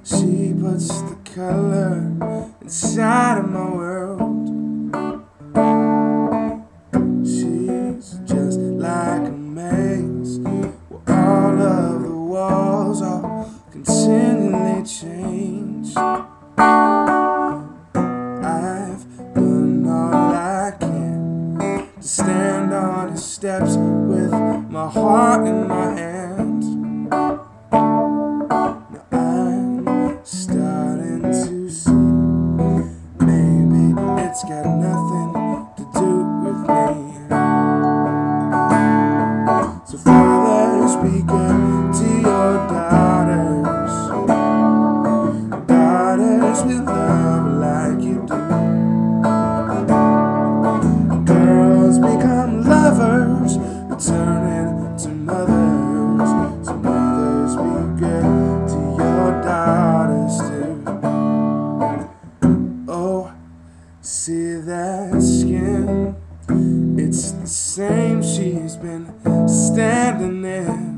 She puts the color inside of my world. She's just like a maze where all of the walls are continually changed. I've done all I can to stand on the steps with my heart in my hands. Now I'm starting to see maybe it's got nothing to do with me. So fathers, be good to your daughters. Daughters with love like you do. Girls become lovers, returning to mothers. So mothers, be good to your daughters too. Oh, see that skin? It's the same she's been standing in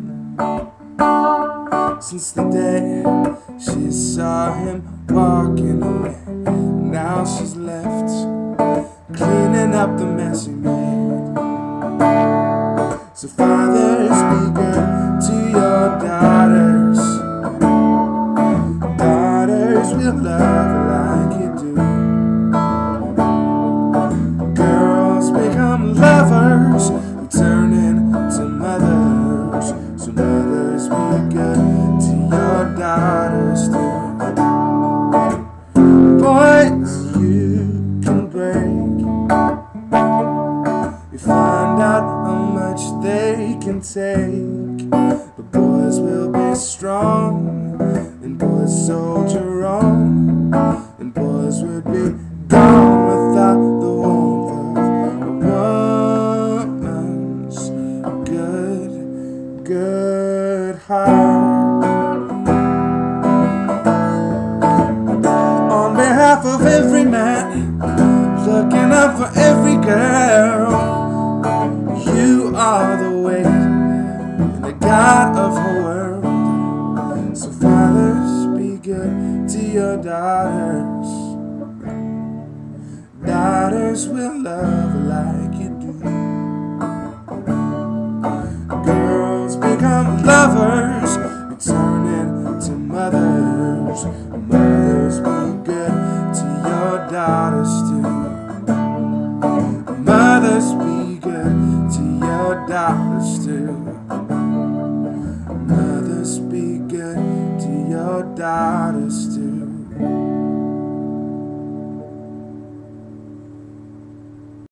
since the day she saw him walking away. Now she's left cleaning up the mess he made. So fathers, be good to your daughters. Daughters will love like you do. Girls become lovers, returning to mothers. So mothers, be good to your daughters too. Boys, you can break. You find out how much they can take. But boys will be strong, and boys soldier on, and boys would be gone without the warmth of a woman's good heart. On behalf of every man, looking out for every girl, you are the weight and the God of her world. So fathers, be good to your daughters. Daughters will love like you do. Girls become lovers, returning to mothers. Mothers, be good to your daughters too. Mothers, be good to your daughters too. Mothers, be good to your daughters too.